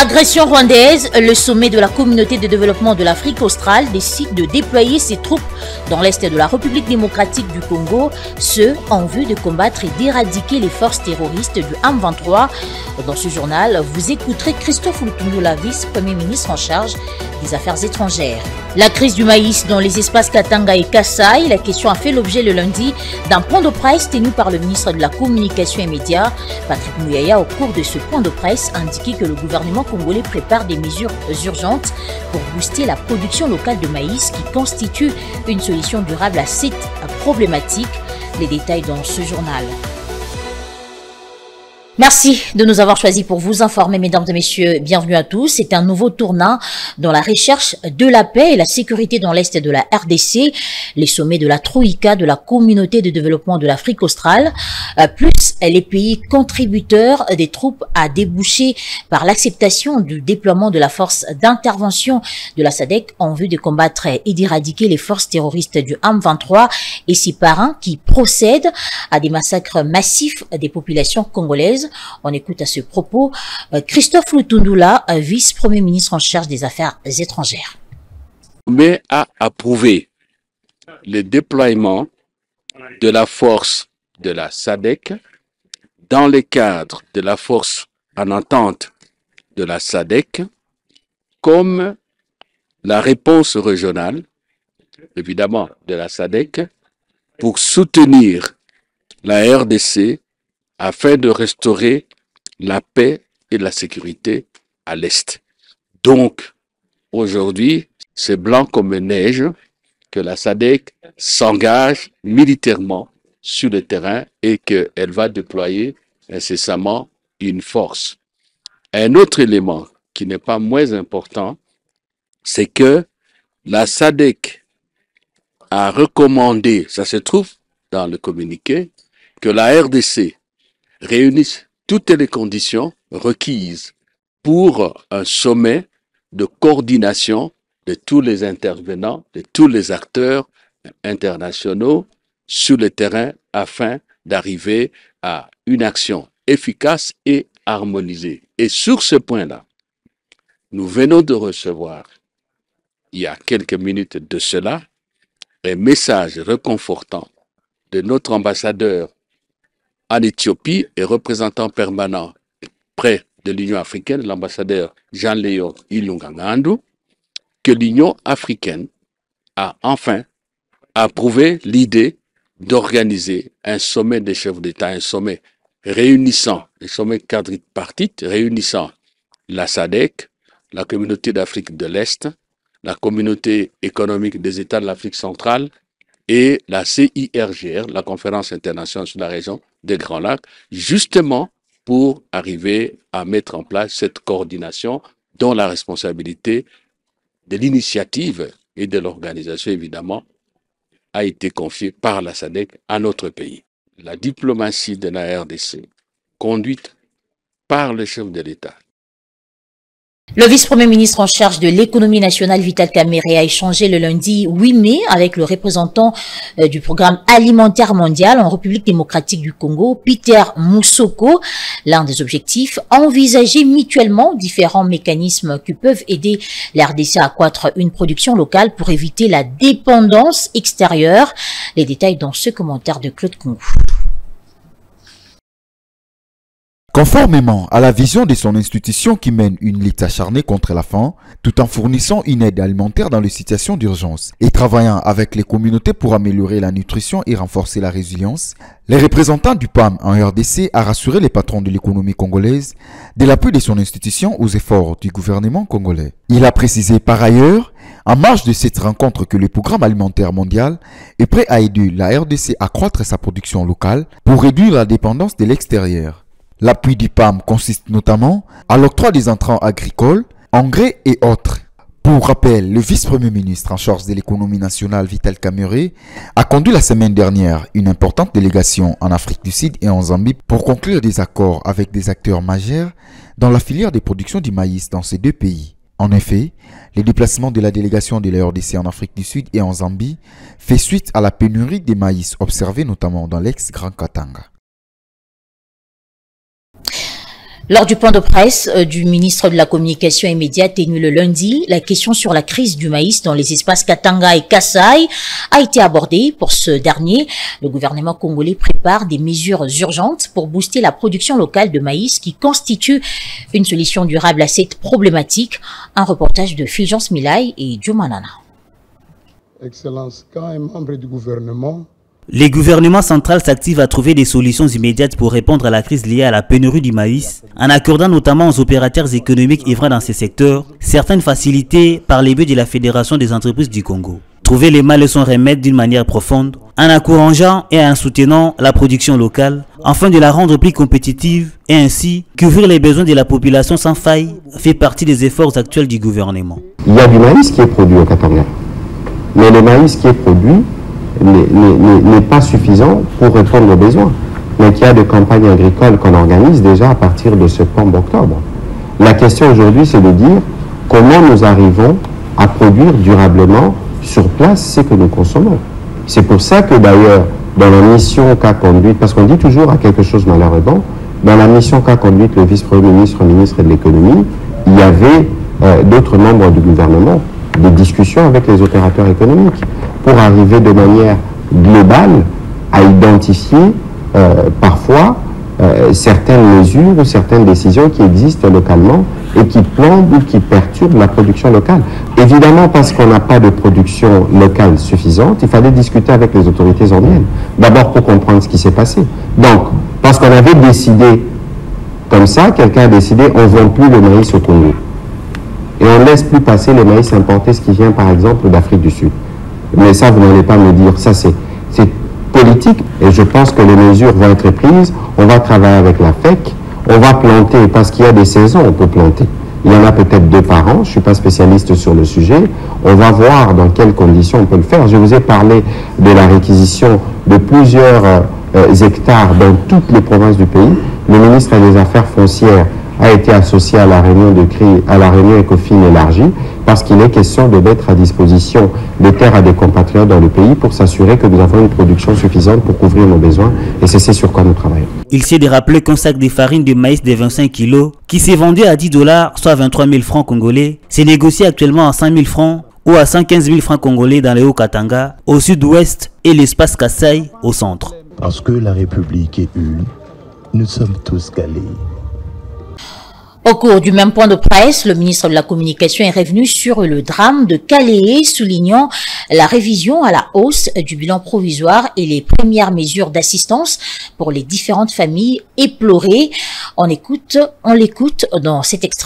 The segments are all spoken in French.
Agression rwandaise, le sommet de la communauté de développement de l'Afrique australe décide de déployer ses troupes dans l'est de la République démocratique du Congo, ce en vue de combattre et d'éradiquer les forces terroristes du M23. Dans ce journal, vous écouterez Christophe Lutundula, vice-premier ministre en charge des Affaires étrangères. La crise du maïs dans les espaces Katanga et Kasaï, la question a fait l'objet le lundi d'un point de presse tenu par le ministre de la Communication et Médias, Patrick Muyaya. Au cours de ce point de presse, a indiqué que le gouvernement congolais prépare des mesures urgentes pour booster la production locale de maïs qui constitue une solution durable à cette problématique. Les détails dans ce journal. Merci de nous avoir choisis pour vous informer, mesdames et messieurs. Bienvenue à tous. C'est un nouveau tournant dans la recherche de la paix et la sécurité dans l'Est de la RDC. Les sommets de la Troïka, de la communauté de développement de l'Afrique australe, plus les pays contributeurs des troupes a débouché par l'acceptation du déploiement de la force d'intervention de la SADC en vue de combattre et d'éradiquer les forces terroristes du M23 et ses parrains qui procèdent à des massacres massifs des populations congolaises. On écoute à ce propos Christophe Lutundula, vice-premier ministre en charge des Affaires étrangères. Mais a approuvé le déploiement de la force de la SADC dans le cadre de la force en entente de la SADC comme la réponse régionale, évidemment, de la SADC pour soutenir la RDC afin de restaurer la paix et la sécurité à l'Est. Donc, aujourd'hui, c'est blanc comme neige que la SADC s'engage militairement sur le terrain et qu'elle va déployer incessamment une force. Un autre élément qui n'est pas moins important, c'est que la SADC a recommandé, ça se trouve dans le communiqué, que la RDC réunissent toutes les conditions requises pour un sommet de coordination de tous les intervenants, de tous les acteurs internationaux sur le terrain afin d'arriver à une action efficace et harmonisée. Et sur ce point-là, nous venons de recevoir, il y a quelques minutes de cela, un message réconfortant de notre ambassadeur en Éthiopie et représentant permanent près de l'Union africaine, l'ambassadeur Jean-Léon Ilungangandu, que l'Union africaine a enfin approuvé l'idée d'organiser un sommet des chefs d'État, un sommet réunissant, un sommet quadripartite réunissant la SADC, la communauté d'Afrique de l'Est, la communauté économique des États de l'Afrique centrale et la CIRGR, la Conférence internationale sur la région des Grands Lacs, justement pour arriver à mettre en place cette coordination dont la responsabilité de l'initiative et de l'organisation, évidemment, a été confiée par la SADC à notre pays. La diplomatie de la RDC, conduite par le chef de l'État. Le vice-premier ministre en charge de l'économie nationale, Vital Kamerhe, a échangé le lundi 8 mai avec le représentant du programme alimentaire mondial en République démocratique du Congo, Peter Moussoko. L'un des objectifs, envisager mutuellement différents mécanismes qui peuvent aider la RDC à accroître une production locale pour éviter la dépendance extérieure. Les détails dans ce commentaire de Claude Congo. Conformément à la vision de son institution qui mène une lutte acharnée contre la faim, tout en fournissant une aide alimentaire dans les situations d'urgence et travaillant avec les communautés pour améliorer la nutrition et renforcer la résilience, les représentants du PAM en RDC a rassuré les patrons de l'économie congolaise de l'appui de son institution aux efforts du gouvernement congolais. Il a précisé par ailleurs, en marge de cette rencontre, que le programme alimentaire mondial est prêt à aider la RDC à accroître sa production locale pour réduire la dépendance de l'extérieur. L'appui du PAM consiste notamment à l'octroi des intrants agricoles, engrais et autres. Pour rappel, le vice-premier ministre en charge de l'économie nationale, Vital Kamerhe, a conduit la semaine dernière une importante délégation en Afrique du Sud et en Zambie pour conclure des accords avec des acteurs majeurs dans la filière de production du maïs dans ces deux pays. En effet, les déplacements de la délégation de la RDC en Afrique du Sud et en Zambie fait suite à la pénurie des maïs observée notamment dans l'ex-Grand Katanga. Lors du point de presse du ministre de la Communication et Médias tenu le lundi, la question sur la crise du maïs dans les espaces Katanga et Kasaï a été abordée. Pour ce dernier, le gouvernement congolais prépare des mesures urgentes pour booster la production locale de maïs qui constitue une solution durable à cette problématique. Un reportage de Fulgence Milay et Diomanana. Excellence, quand un membre du gouvernement... Les gouvernements centraux s'activent à trouver des solutions immédiates pour répondre à la crise liée à la pénurie du maïs, en accordant notamment aux opérateurs économiques œuvrant dans ces secteurs certaines facilités par les buts de la Fédération des entreprises du Congo. Trouver les mal et son remède d'une manière profonde, en encourageant et en soutenant la production locale, afin de la rendre plus compétitive et ainsi couvrir les besoins de la population sans faille, fait partie des efforts actuels du gouvernement. Il y a du maïs qui est produit au Katanga, mais le maïs qui est produit n'est pas suffisant pour répondre aux besoins. Donc il y a des campagnes agricoles qu'on organise déjà à partir de septembre-octobre. La question aujourd'hui, c'est de dire comment nous arrivons à produire durablement sur place ce que nous consommons. C'est pour ça que d'ailleurs, dans la mission qu'a conduite, parce qu'on dit toujours à quelque chose malheureusement, dans la mission qu'a conduite le vice-premier ministre, ministre de l'économie, il y avait d'autres membres du gouvernement, des discussions avec les opérateurs économiques pour arriver de manière globale à identifier parfois certaines mesures ou certaines décisions qui existent localement et qui plombent ou qui perturbent la production locale. Évidemment, parce qu'on n'a pas de production locale suffisante, il fallait discuter avec les autorités zambiennes. D'abord pour comprendre ce qui s'est passé. Donc, parce qu'on avait décidé comme ça, quelqu'un a décidé on ne vend plus le maïs au Congo. Et on ne laisse plus passer le maïs importé, ce qui vient par exemple d'Afrique du Sud. Mais ça, vous n'allez pas me dire, ça c'est politique et je pense que les mesures vont être prises. On va travailler avec la FEC, on va planter, parce qu'il y a des saisons, on peut planter. Il y en a peut-être 2 par an, je ne suis pas spécialiste sur le sujet. On va voir dans quelles conditions on peut le faire. Je vous ai parlé de la réquisition de plusieurs hectares dans toutes les provinces du pays. Le ministre des Affaires foncières a été associé à la réunion ECOFIN élargie parce qu'il est question de mettre à disposition des terres à des compatriotes dans le pays pour s'assurer que nous avons une production suffisante pour couvrir nos besoins et c'est ce sur quoi nous travaillons. Il s'est de rappeler qu'un sac de farine de maïs de 25 kg qui s'est vendu à 10 $, soit 23 000 francs congolais, s'est négocié actuellement à 5 000 francs ou à 115 000 francs congolais dans le Haut-Katanga, au sud-ouest et l'espace Kasaï au centre. Parce que la République est une, nous sommes tous calés. Au cours du même point de presse, le ministre de la Communication est revenu sur le drame de Calais, soulignant la révision à la hausse du bilan provisoire et les premières mesures d'assistance pour les différentes familles éplorées. On l'écoute dans cet extrait.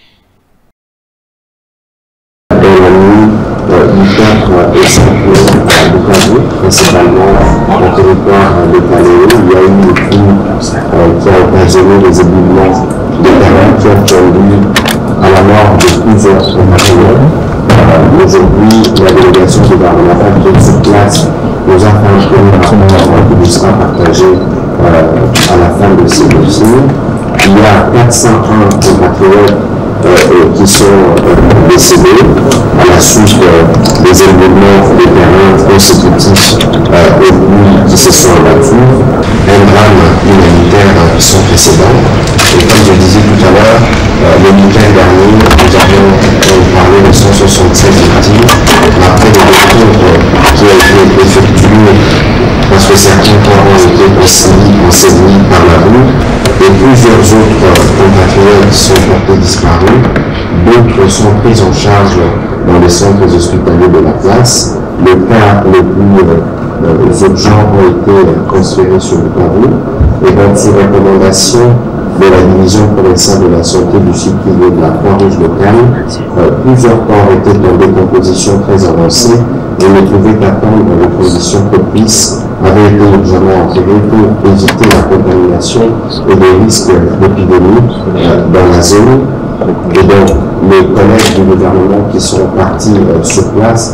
Du 4 et 5 à Bukavu, principalement au territoire de Calais, il y a eu une pluie qui a occasionné les éboulements de terrain qui ont conduit à la mort de plusieurs compatriotes. Aujourd'hui, la délégation gouvernementale qui est sur place nous a fait un premier rapport qui nous sera partagé à la fin de ces dossiers. Il y a 401 compatriotes qui sont décédés à la suite des événements de terrain consécutifs aux pluies qui se sont abattues, un drame humanitaire sans précédent. Et comme je disais tout à l'heure, le week-end dernier, nous avons parlé de 176 victimes après des décombres qui ont été effectués parce que certains corps ont été ensevnis par la boue et plusieurs autres compatriotes sont portés disparus. D'autres sont pris en charge dans les centres hospitaliers de la place. Les cas les plus urgents ont été transférés sur le Congo et donc sur recommandation de la division provinciale de la santé du Sud-Kivu de la Croix-Rouge locale, plusieurs corps étaient en décomposition très avancée et ne pouvaient qu'attendre les conditions propices avaient été urgemment enterrés pour éviter la contamination et les risques d'épidémie dans la zone. Et donc, les collègues du gouvernement qui sont partis sur place.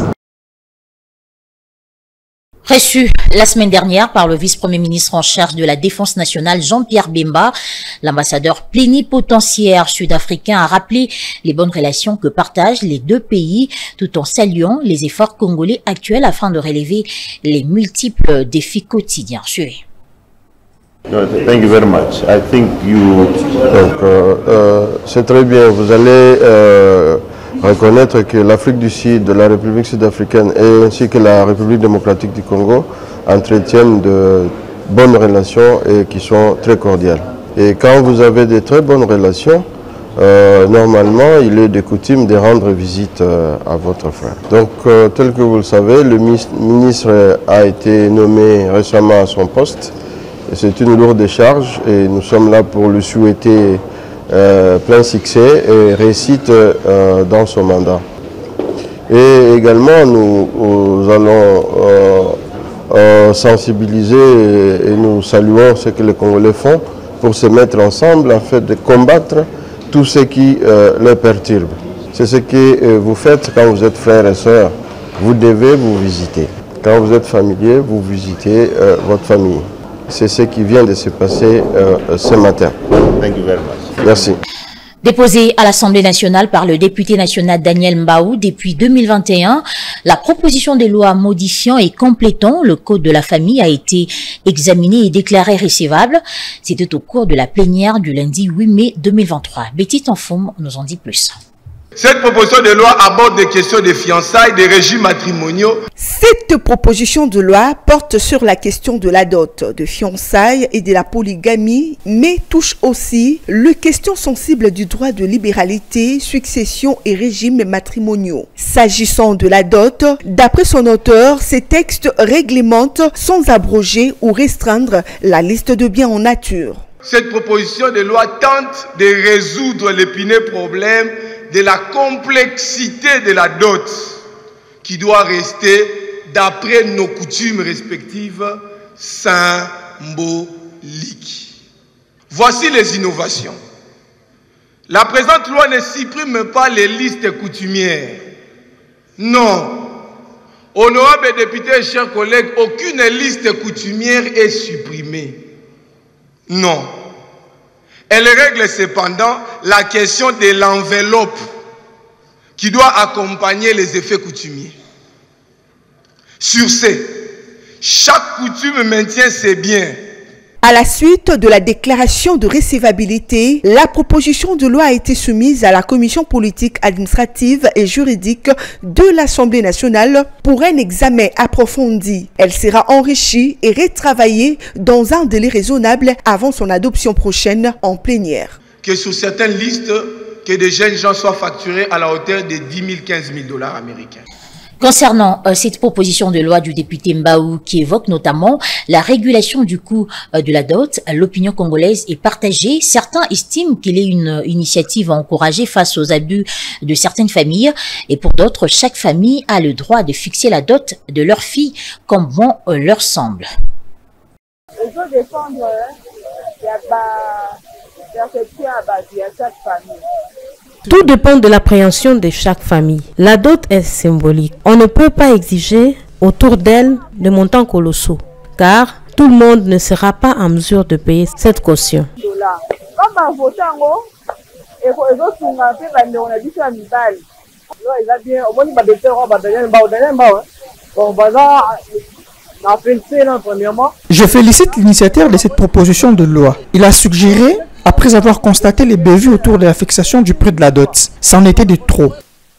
Reçu la semaine dernière par le vice-premier ministre en charge de la Défense nationale Jean-Pierre Bemba, l'ambassadeur plénipotentiaire sud-africain a rappelé les bonnes relations que partagent les deux pays tout en saluant les efforts congolais actuels afin de relever les multiples défis quotidiens. Suivez. Thank you very much. I think you... c'est très bien. Vous allez reconnaître que l'Afrique du Sud, la République sud-africaine ainsi que la République démocratique du Congo entretiennent de bonnes relations et qui sont très cordiales. Et quand vous avez de très bonnes relations, normalement, il est de coutume de rendre visite à votre frère. Donc, tel que vous le savez, le ministre a été nommé récemment à son poste. C'est une lourde charge et nous sommes là pour lui souhaiter plein succès et réussite dans son mandat. Et également, nous allons sensibiliser et nous saluons ce que les Congolais font pour se mettre ensemble afin de combattre tout ce qui les perturbe. C'est ce que vous faites quand vous êtes frères et sœurs. Vous devez vous visiter. Quand vous êtes familier, vous visitez votre famille. C'est ce qui vient de se passer ce matin. Thank you very much. Merci. Déposée à l'Assemblée nationale par le député national Daniel Mbaou depuis 2021, la proposition de loi modifiant et complétant le Code de la famille a été examinée et déclarée recevable. C'était au cours de la plénière du lundi 8 mai 2023. Betty Tanfoum nous en dit plus. Cette proposition de loi aborde des questions de fiançailles, des régimes matrimoniaux. Cette proposition de loi porte sur la question de la dot, de fiançailles et de la polygamie, mais touche aussi les questions sensibles du droit de libéralité, succession et régimes matrimoniaux. S'agissant de la dot, d'après son auteur, ces textes réglementent sans abroger ou restreindre la liste de biens en nature. Cette proposition de loi tente de résoudre l'épineux problème de la complexité de la dot qui doit rester, d'après nos coutumes respectives, symbolique. Voici les innovations. La présente loi ne supprime pas les listes coutumières. Non. Honorables députés et chers collègues, aucune liste coutumière est supprimée. Non. Elle règle cependant la question de l'enveloppe qui doit accompagner les effets coutumiers. Sur ce, chaque coutume maintient ses biens. À la suite de la déclaration de recevabilité, la proposition de loi a été soumise à la Commission politique, administrative et juridique de l'Assemblée nationale pour un examen approfondi. Elle sera enrichie et retravaillée dans un délai raisonnable avant son adoption prochaine en plénière. Que sur certaines listes, que des jeunes gens soient facturés à la hauteur de 10 000, 15 000 $ américains. Concernant cette proposition de loi du député Mbaou qui évoque notamment la régulation du coût de la dot, l'opinion congolaise est partagée. Certains estiment qu'il est une initiative à encourager face aux abus de certaines familles et pour d'autres, chaque famille a le droit de fixer la dot de leur fille comme bon leur semble. Il faut défendre chaque famille. Tout dépend de l'appréhension de chaque famille. La dot est symbolique. On ne peut pas exiger autour d'elle de montants colossaux, car tout le monde ne sera pas en mesure de payer cette caution. Je félicite l'initiateur de cette proposition de loi. Il a suggéré, après avoir constaté les bévues autour de la fixation du prix de la dot, c'en était de trop.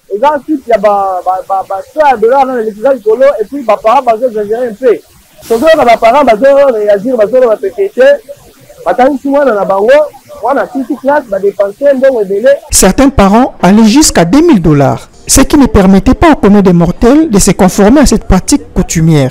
Certains parents allaient jusqu'à 2 000 $, ce qui ne permettait pas aux communs des mortels de se conformer à cette pratique coutumière.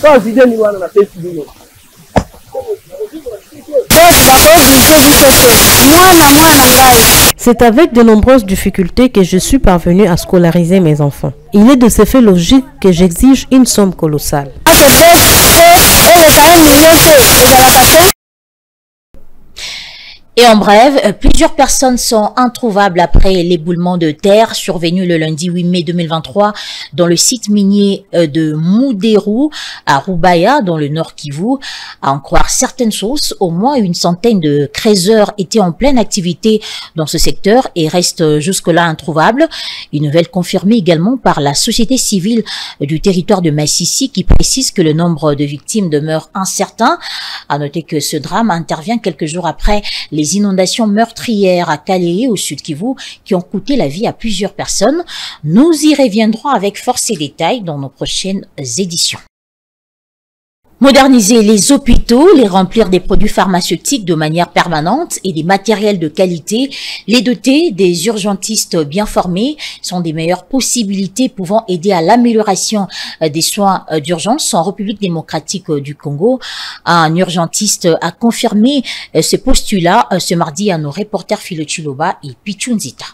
C'est avec de nombreuses difficultés que je suis parvenue à scolariser mes enfants. Il est de ce fait logique que j'exige une somme colossale. Et en bref, plusieurs personnes sont introuvables après l'éboulement de terre survenu le lundi 8 mai 2023 dans le site minier de Mouderou à Roubaya dans le nord Kivu. À en croire certaines sources, au moins une centaine de creuseurs étaient en pleine activité dans ce secteur et restent jusque-là introuvables. Une nouvelle confirmée également par la société civile du territoire de Massissi qui précise que le nombre de victimes demeure incertain. À noter que ce drame intervient quelques jours après les inondations meurtrières à Kalehe au sud Kivu qui ont coûté la vie à plusieurs personnes. Nous y reviendrons avec force et détails dans nos prochaines éditions. Moderniser les hôpitaux, les remplir des produits pharmaceutiques de manière permanente et des matériels de qualité, les doter des urgentistes bien formés sont des meilleures possibilités pouvant aider à l'amélioration des soins d'urgence en République démocratique du Congo. Un urgentiste a confirmé ce postulat ce mardi à nos reporters Philo Chiloba et Pichunzita.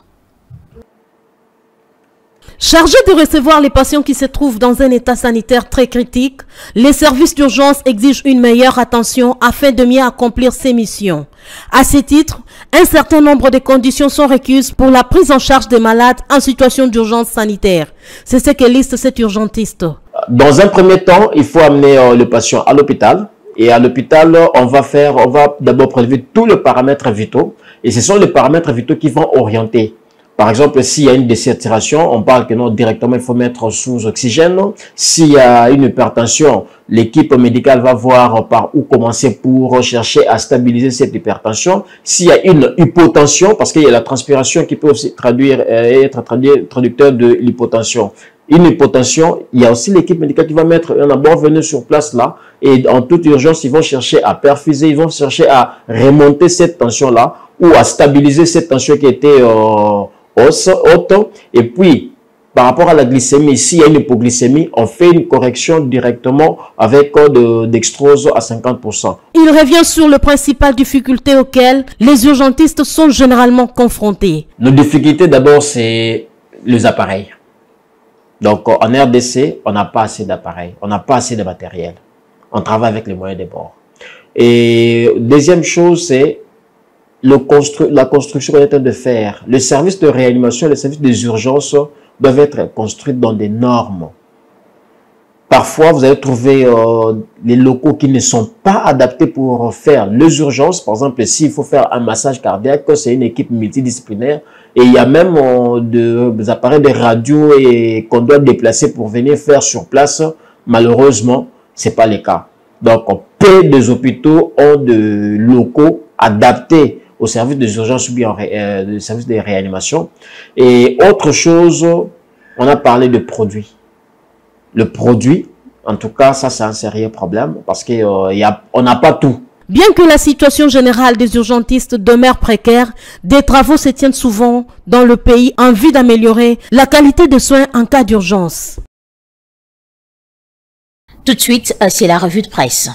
Chargés de recevoir les patients qui se trouvent dans un état sanitaire très critique, les services d'urgence exigent une meilleure attention afin de mieux accomplir ces missions. À ce titre, un certain nombre de conditions sont requises pour la prise en charge des malades en situation d'urgence sanitaire. C'est ce que liste cet urgentiste. Dans un premier temps, il faut amener le patient à l'hôpital. Et à l'hôpital, on va d'abord prélever tous les paramètres vitaux. Et ce sont les paramètres vitaux qui vont orienter. Par exemple, s'il y a une désaturation, on parle que non, directement, il faut mettre sous oxygène. S'il y a une hypertension, l'équipe médicale va voir par où commencer pour chercher à stabiliser cette hypertension. S'il y a une hypotension, parce qu'il y a la transpiration qui peut aussi être traducteur de l'hypotension. Une hypotension, il y a aussi l'équipe médicale qui va mettre un abord venu sur place là. Et en toute urgence, ils vont chercher à perfuser, ils vont chercher à remonter cette tension-là ou à stabiliser cette tension qui était haute. Et puis, par rapport à la glycémie, s'il y a une hypoglycémie, on fait une correction directement avec dextrose à 50%. Il revient sur les principales difficultés auxquelles les urgentistes sont généralement confrontés. Nos difficultés, d'abord, c'est les appareils. Donc, en RDC, on n'a pas assez d'appareils, on n'a pas assez de matériel. On travaille avec les moyens des bords. Et deuxième chose, c'est la construction qu'on est en train de faire. Le service de réanimation, le service des urgences doivent être construits dans des normes. Parfois, vous allez trouver les locaux qui ne sont pas adaptés pour faire les urgences. Par exemple, s'il faut faire un massage cardiaque, c'est une équipe multidisciplinaire. Et il y a même des appareils de radio qu'on doit déplacer pour venir faire sur place. Malheureusement, ce n'est pas le cas. Donc, peu des hôpitaux ont des locaux adaptés au service des urgences ou bien au service de réanimation. Et autre chose, on a parlé de produits. Le produit, en tout cas, ça c'est un sérieux problème parce qu'on n'a pas tout. Bien que la situation générale des urgentistes demeure précaire, des travaux se tiennent souvent dans le pays en vue d'améliorer la qualité de soins en cas d'urgence. Tout de suite, c'est la revue de presse.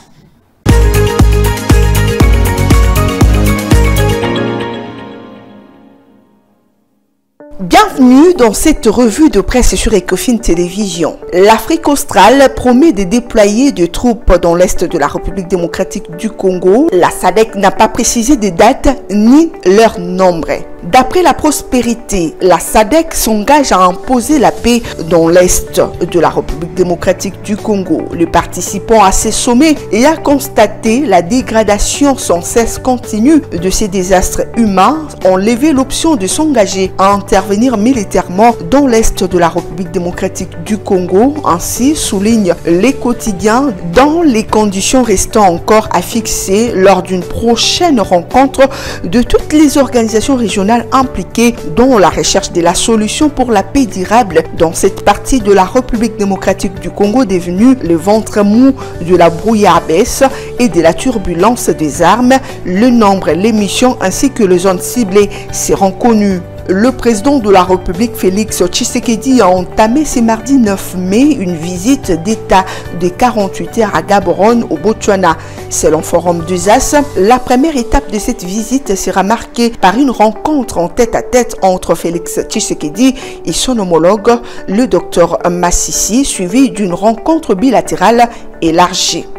Bienvenue dans cette revue de presse sur Ecofin Télévision. L'Afrique australe promet de déployer des troupes dans l'est de la République démocratique du Congo. La SADC n'a pas précisé des dates ni leur nombre. D'après la Prospérité, la SADC s'engage à imposer la paix dans l'est de la République démocratique du Congo. Le participant à ces sommets et a constaté la dégradation sans cesse continue de ces désastres humains ont levé l'option de s'engager à intervenir militairement dans l'est de la République démocratique du Congo. Ainsi, souligne les quotidiens, dans les conditions restant encore à fixer lors d'une prochaine rencontre de toutes les organisations régionales impliquées dans la recherche de la solution pour la paix durable dans cette partie de la République démocratique du Congo devenue le ventre mou de la brouillabaisse et de la turbulence des armes. Le nombre, les missions ainsi que les zones ciblées seront connus. Le président de la République, Félix Tshisekedi, a entamé ce mardi 9 mai une visite d'État de 48 heures à Gaborone, au Botswana. Selon Forum 2As, la première étape de cette visite sera marquée par une rencontre en tête-à-tête entre Félix Tshisekedi et son homologue, le docteur Massissi, suivie d'une rencontre bilatérale élargie.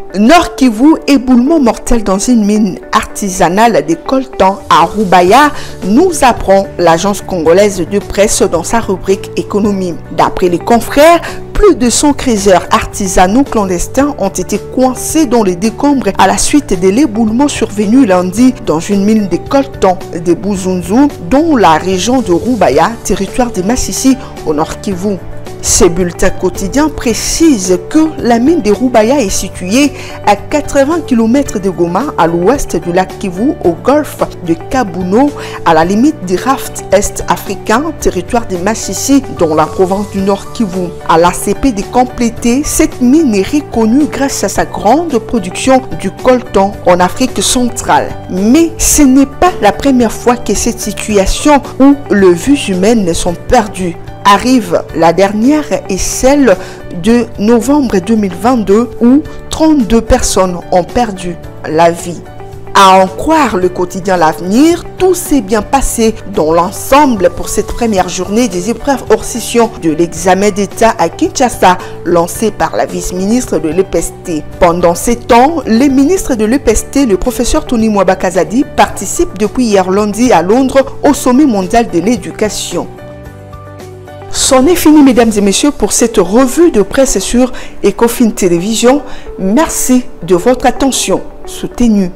Nord Kivu, éboulement mortel dans une mine artisanale de coltan à Rubaya, nous apprend l'agence congolaise de presse dans sa rubrique économie. D'après les confrères, plus de 100 creuseurs artisanaux clandestins ont été coincés dans les décombres à la suite de l'éboulement survenu lundi dans une mine de coltan de Buzunzu, dans la région de Rubaya, territoire de Massissi au Nord Kivu. Ce bulletin quotidien précise que la mine de Rubaya est située à 80 km de Goma, à l'ouest du lac Kivu, au golfe de Kabuno, à la limite du raft est-africain, territoire de Massissi, dans la province du Nord Kivu. À l'ACP de compléter, cette mine est reconnue grâce à sa grande production du coltan en Afrique centrale. Mais ce n'est pas la première fois que cette situation où les vies humaines sont perdues arrive. La dernière est celle de novembre 2022 où 32 personnes ont perdu la vie. À en croire le quotidien L'Avenir, tout s'est bien passé dans l'ensemble pour cette première journée des épreuves hors session de l'examen d'État à Kinshasa lancé par la vice-ministre de l'EPST. Pendant ces temps, les ministres de l'EPST, le professeur Tony Mwabakazadi, participent depuis hier lundi à Londres au sommet mondial de l'éducation. C'en est fini, mesdames et messieurs, pour cette revue de presse sur Ecofin Télévision. Merci de votre attention soutenue.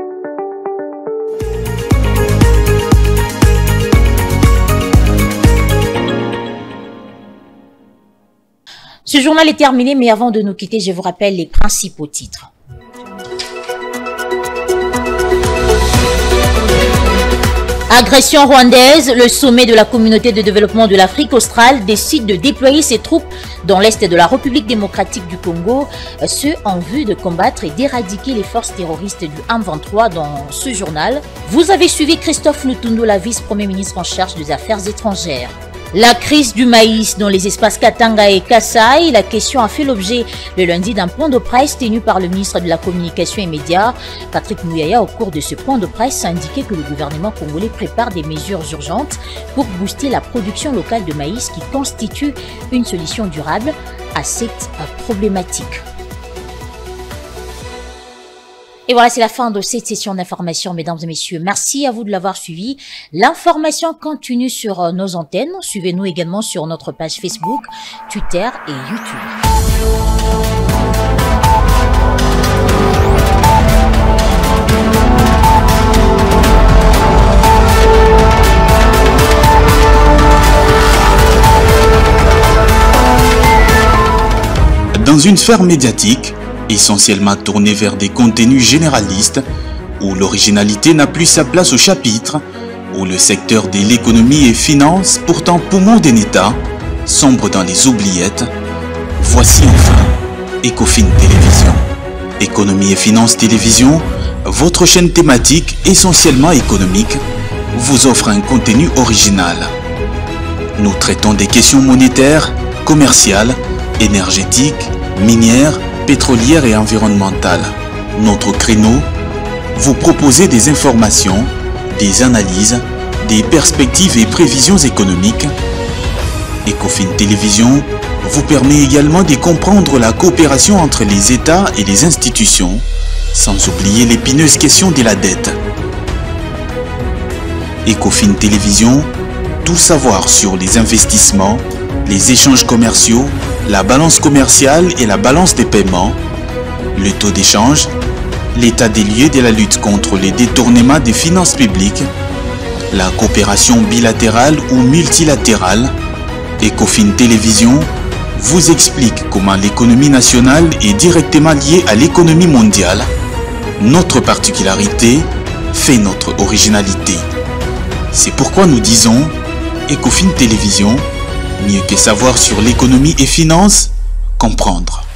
Ce journal est terminé, mais avant de nous quitter, je vous rappelle les principaux titres. Agression rwandaise, le sommet de la communauté de développement de l'Afrique australe décide de déployer ses troupes dans l'est de la République démocratique du Congo, ce en vue de combattre et d'éradiquer les forces terroristes du M23 dans ce journal. Vous avez suivi Christophe Lutundu, la vice-premier ministre en charge des Affaires étrangères. La crise du maïs dans les espaces Katanga et Kasaï, la question a fait l'objet le lundi d'un point de presse tenu par le ministre de la Communication et Médias, Patrick Muyaya. Au cours de ce point de presse, a indiqué que le gouvernement congolais prépare des mesures urgentes pour booster la production locale de maïs qui constitue une solution durable à cette problématique. Et voilà, c'est la fin de cette session d'information, mesdames et messieurs. Merci à vous de l'avoir suivi. L'information continue sur nos antennes. Suivez-nous également sur notre page Facebook, Twitter et YouTube. Dans une sphère médiatique, essentiellement tournée vers des contenus généralistes, où l'originalité n'a plus sa place au chapitre, où le secteur de l'économie et finance, pourtant poumon d'un État, sombre dans les oubliettes, voici enfin Ecofin Télévision. Économie et finance télévision, votre chaîne thématique essentiellement économique, vous offre un contenu original. Nous traitons des questions monétaires, commerciales, énergétiques, minières, pétrolière et environnementale. Notre créneau, vous proposer des informations, des analyses, des perspectives et prévisions économiques. Ecofin Télévision vous permet également de comprendre la coopération entre les États et les institutions, sans oublier l'épineuse question de la dette. Ecofin Télévision, tout savoir sur les investissements, les échanges commerciaux, la balance commerciale et la balance des paiements, le taux d'échange, l'état des lieux de la lutte contre les détournements des finances publiques, la coopération bilatérale ou multilatérale. Ecofin Télévision vous explique comment l'économie nationale est directement liée à l'économie mondiale. Notre particularité fait notre originalité. C'est pourquoi nous disons Ecofin Télévision, mieux que savoir sur l'économie et finances, comprendre.